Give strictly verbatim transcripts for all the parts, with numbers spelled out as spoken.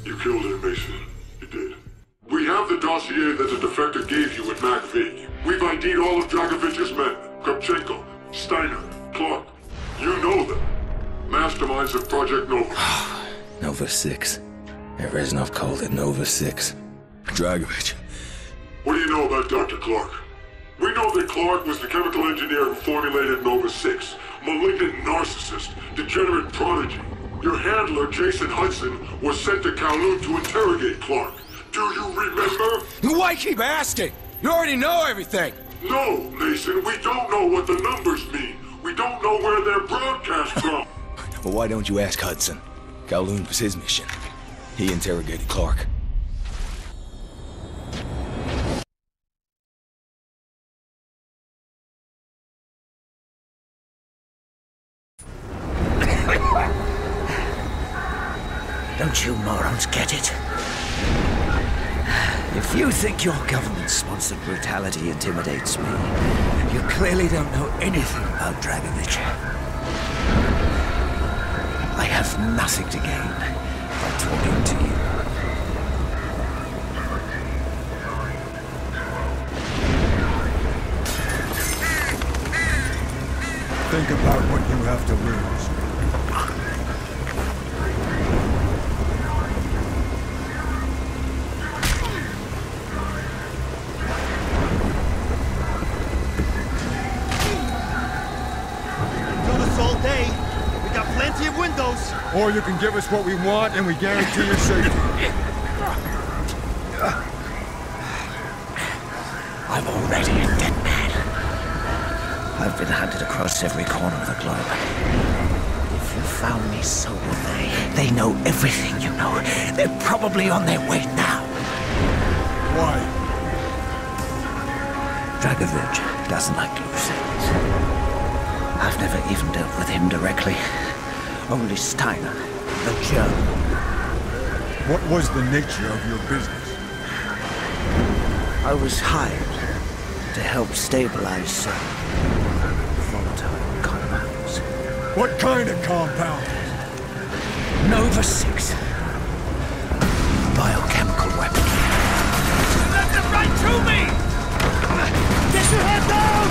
You killed him, Mason. You did. We have the dossier that the defector gave you at MacV. We've I D'd all of Dragovich's men. Kravchenko, Steiner, Clark. You know them. Masterminds of Project Nova. Nova six. Reznov called it Nova six. Dragovich. What do you know about Doctor Clark? We know that Clark was the chemical engineer who formulated Nova six. Malignant narcissist, degenerate prodigy. Your handler, Jason Hudson, was sent to Kowloon to interrogate Clark. Do you remember? Why keep asking? You already know everything! No, Mason, we don't know what the numbers mean. We don't know where they're broadcast from. Well, why don't you ask Hudson? Kowloon was his mission. He interrogated Clark. Don't you morons get it? If you think your government-sponsored brutality intimidates me, you clearly don't know anything about Dragovich. I have nothing to gain by talking to you. Think about what you have to lose. Or you can give us what we want and we guarantee your safety. I'm already a dead man. I've been hunted across every corner of the globe. If you found me, so will they. They know everything you know. They're probably on their way now. Why? Dragovich doesn't like loose ends. I've never even dealt with him directly. Only Steiner, the German. What was the nature of your business? I was hired to help stabilize some volatile compounds. What kind of compound? Nova six. A biochemical weapon. You left it right to me! Get your head down!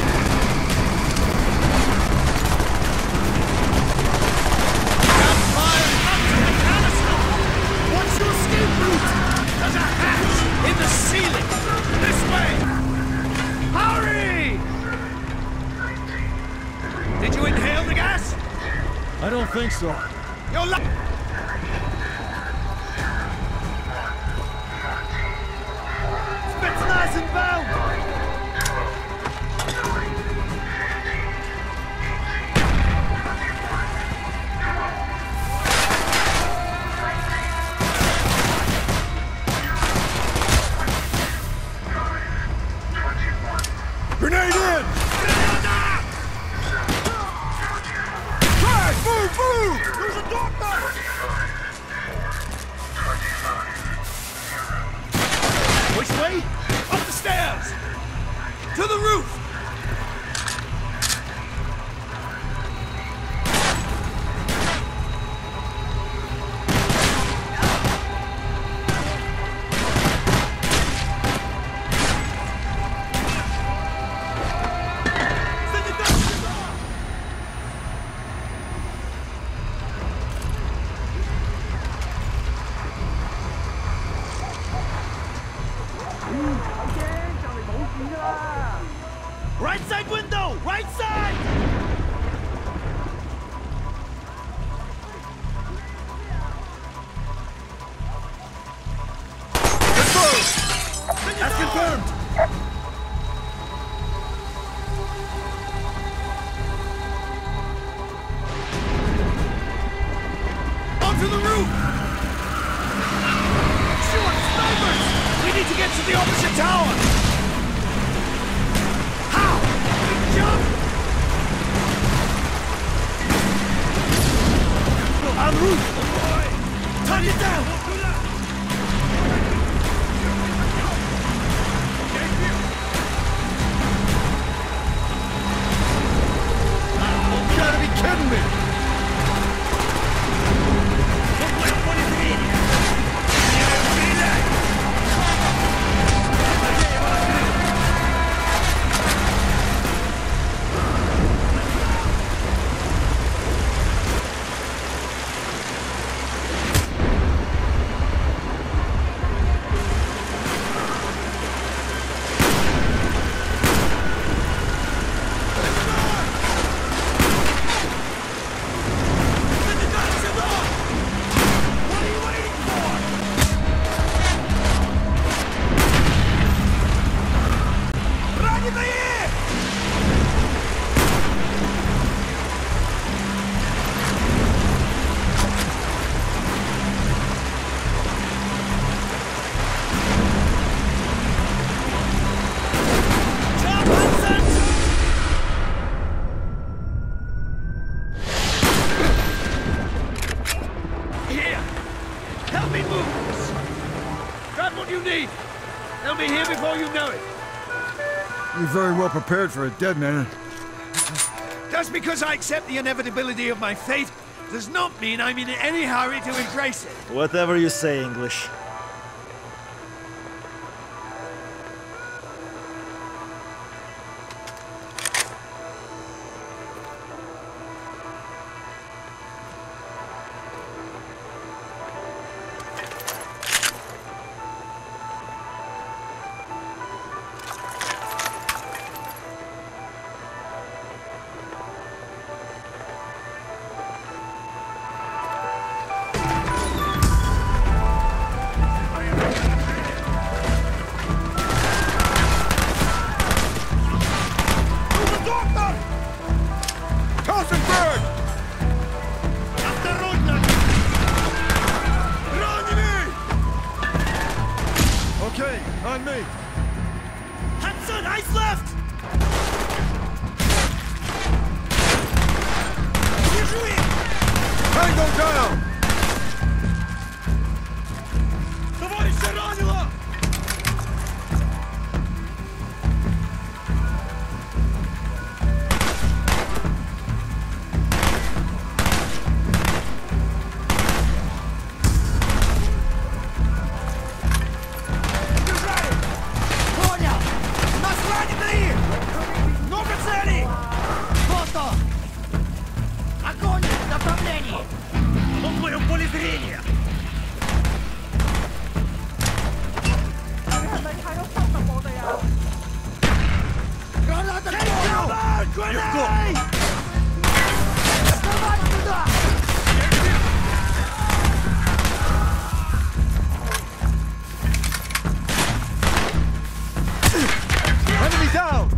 There's a hatch in the ceiling! This way! Hurry! Did you inhale the gas? I don't think so. You're lucky! Spetsnaz inbound! Grenade in! Fire! Move! Move! There's a doctor! Which way? Up the stairs! To the roof! Right side window! Right side! Confirmed! That's confirmed! Onto the roof! Shoot! Snipers! We need to get to the opposite tower! Jump! En route! Turn it down! You gotta be kidding me! What is it? what you need. They'll be here before you know it. You're very well prepared for a dead man. Just because I accept the inevitability of my fate does not mean I'm in any hurry to embrace it. Whatever you say, English. Okay, on me. Hudson, ice left! Tango down! Товарищ ранило! Enemy down!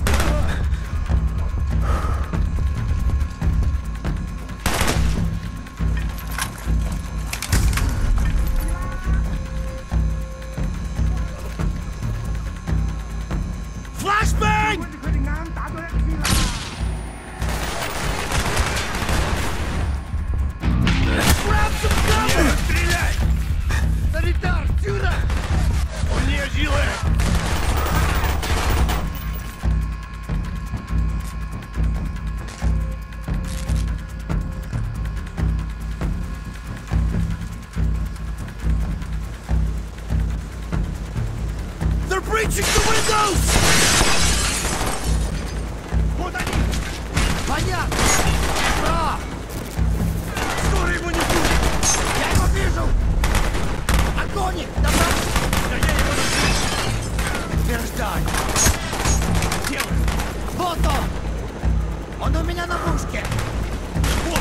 Flashbang! Grab some cover! Стреляй! Санитар, сюда! Мне жилет! They're breaching the windows! Вот они! Понятно! Да! Скоро его не будет! Я его вижу! Огонь! Давай! Да я его не вижу! Утверждай! Делай! Вот он! Он у меня на мушке! Вот!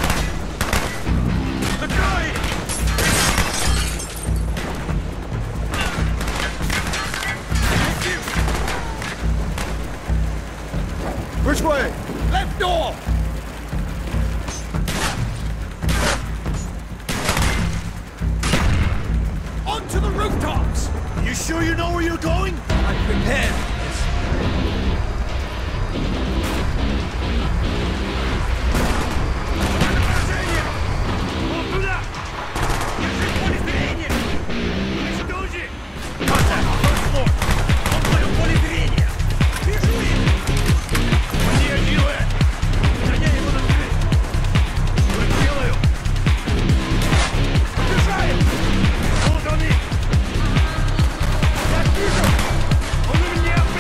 Закрой! Which way? Left door! Onto the rooftops! You sure you know where you're going? I'm prepared for this. Вон туда! Держи в поле зрения! Уничтожи! Contact! First floor! Он в моем поле зрения! Вижу их! Мне жилет! Гоняй его на дверь! Что я делаю? Побежаем! Вот он их! Я вижу! Он у меня!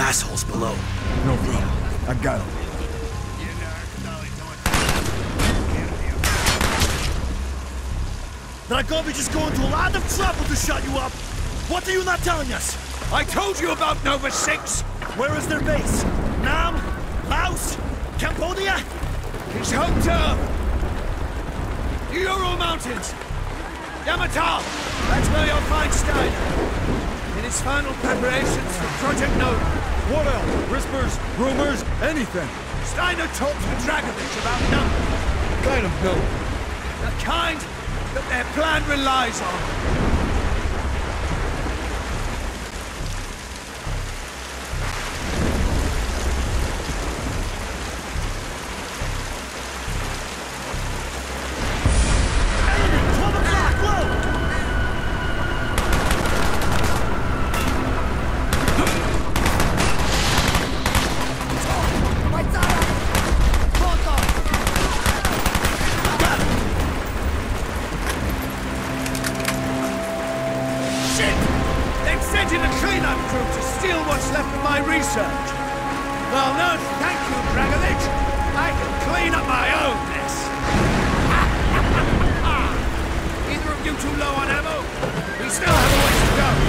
assholes below. No problem. I got him. Dragovich is going to a lot of trouble to shut you up. What are you not telling us? I told you about Nova six! Where is their base? Nam? Laos? Cambodia? His home turf! The Ural Mountains! Yamatal! That's where you'll find Steiner. In his final preparations for Project Nova. What else? Whispers, rumors, anything. Steiner talks with Dragovich about numbers. Kind of no. The kind that their plan relies on. Well, no, thank you, Dragovich. I can clean up my own mess. Either of you too low on ammo? We still have a ways to go.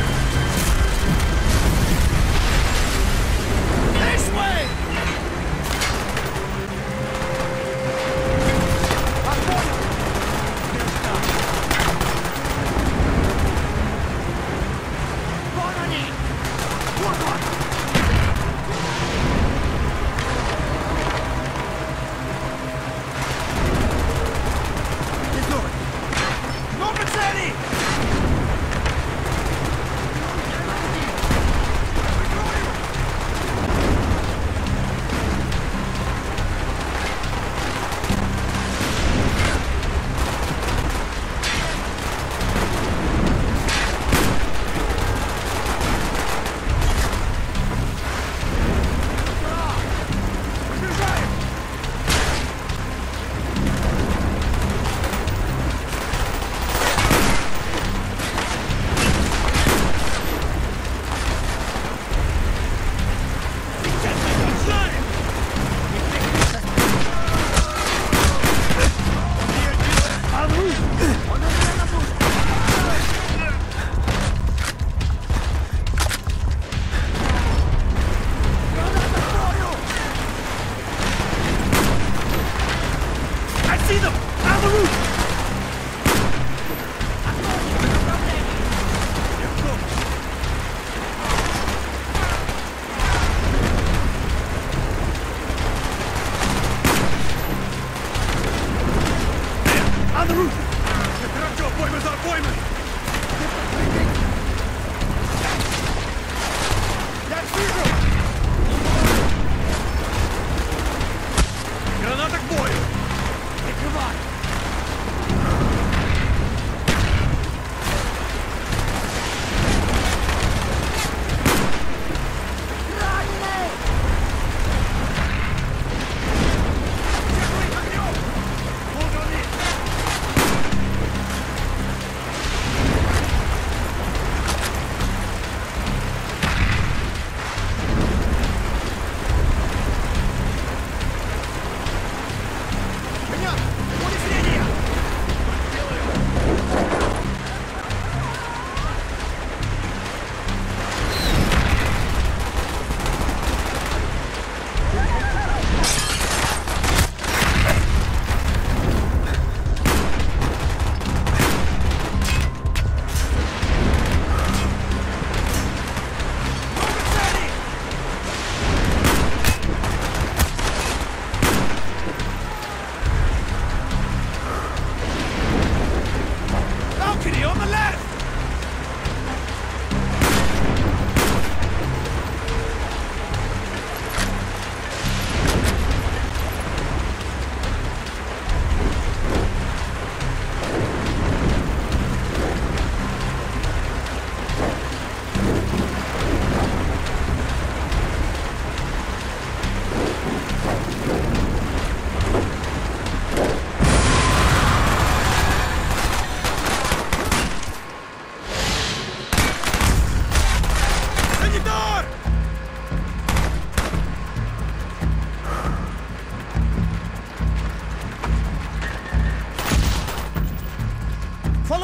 This way!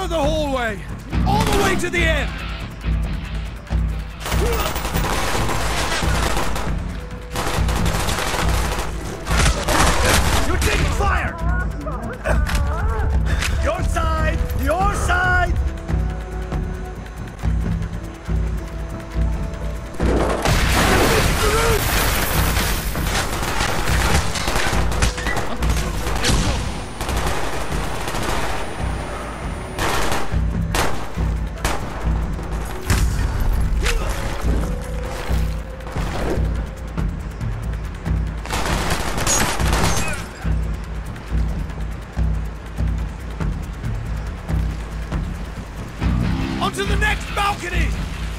Follow the hallway! All the way to the end! You're taking fire! Your side! Your side! Onto the next balcony!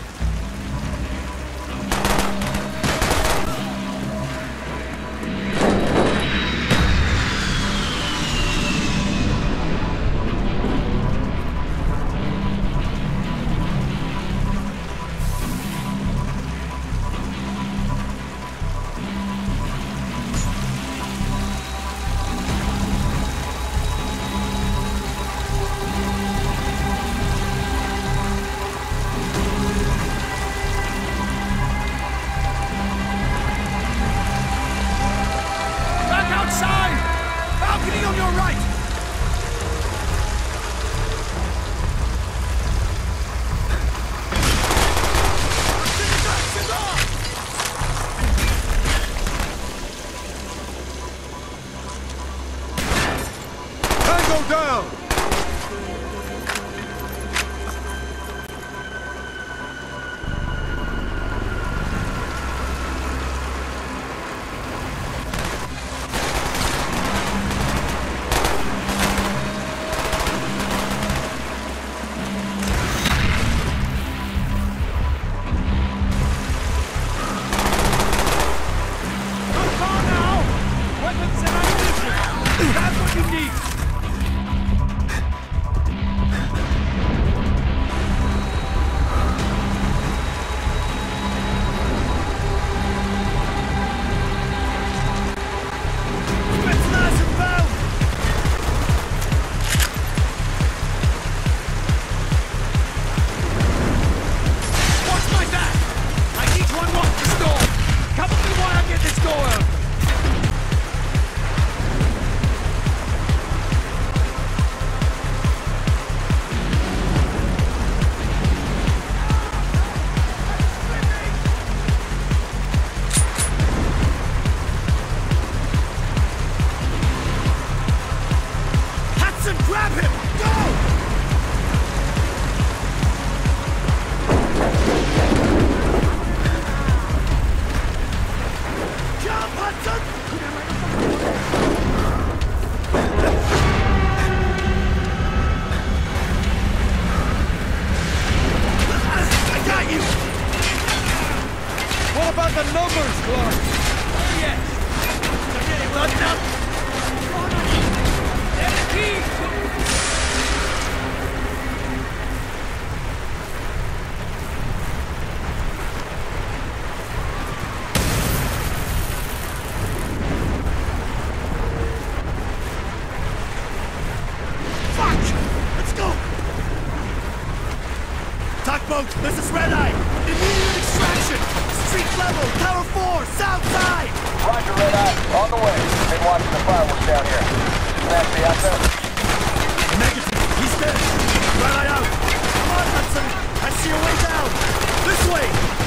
Back outside! Balcony on your right! Tango down! Good call now! Weapons and ammunition! That's what you need! Spetsnaz inbound! Watch my back! I need to unlock this door! Cover me while I get this door open! Hudson, grab him! Go! Jump, Hudson! I got you! What about the numbers, Clark? Oh yes! They're getting loaded up! There's the key! Fuck! Let's go! Tugboat, this is Red Eye! Immediate extraction! Street level, Tower four, south side! Roger, Red Eye. On the way. Been watching the fireworks down here. Nasty out there? Negative, he's dead! Red Eye out! Come on, Hudson! I see a way down! This way!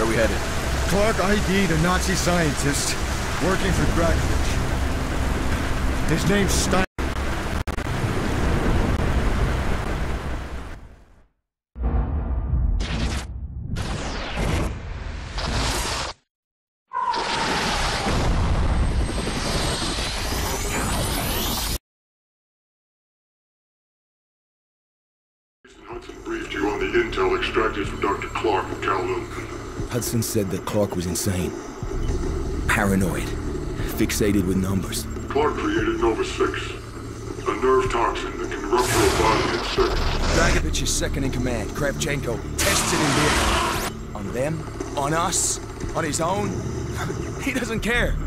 Where are we headed? Clark I D'd a Nazi scientist working for Dragovich. His name's Stein. Hudson briefed you on the intel extracted from Doctor Clark and Kowloon. Hudson said that Clark was insane. Paranoid. Fixated with numbers. Clark created Nova six, a nerve toxin that can rupture a body in seconds. Dragovich's second in command, Kravchenko, tested in Vietnam. On them? On us? On his own? He doesn't care.